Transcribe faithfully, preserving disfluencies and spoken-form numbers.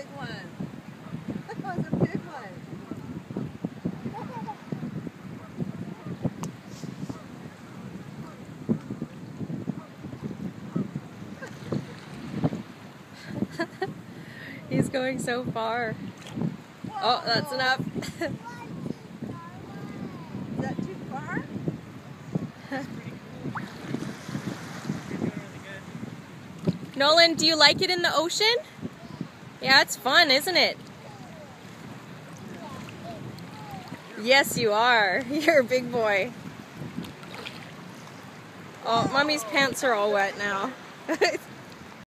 big one. That was a big one. He's going so far. Oh, that's enough. Is that too far? Nolan, do you like it in the ocean? Yeah, it's fun, isn't it? Yes, you are. You're a big boy. Oh, Mommy's pants are all wet now.